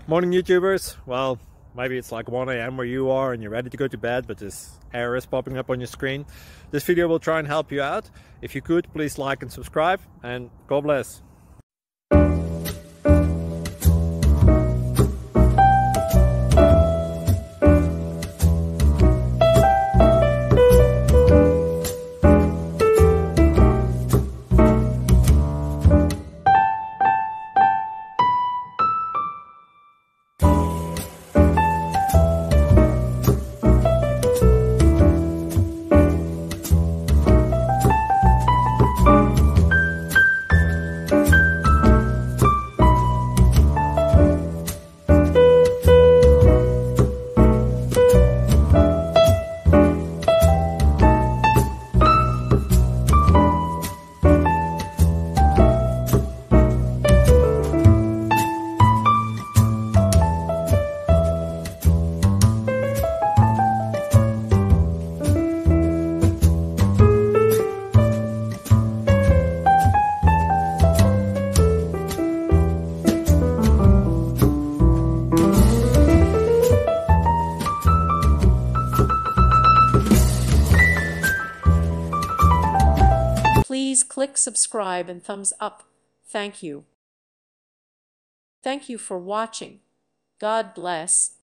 Morning YouTubers. Well, maybe it's like 1 a.m. where you are and you're ready to go to bed, but this error is popping up on your screen. This video will try and help you out. If you could, please like and subscribe, and God bless. Please click subscribe and thumbs up. Thank you. Thank you for watching. God bless.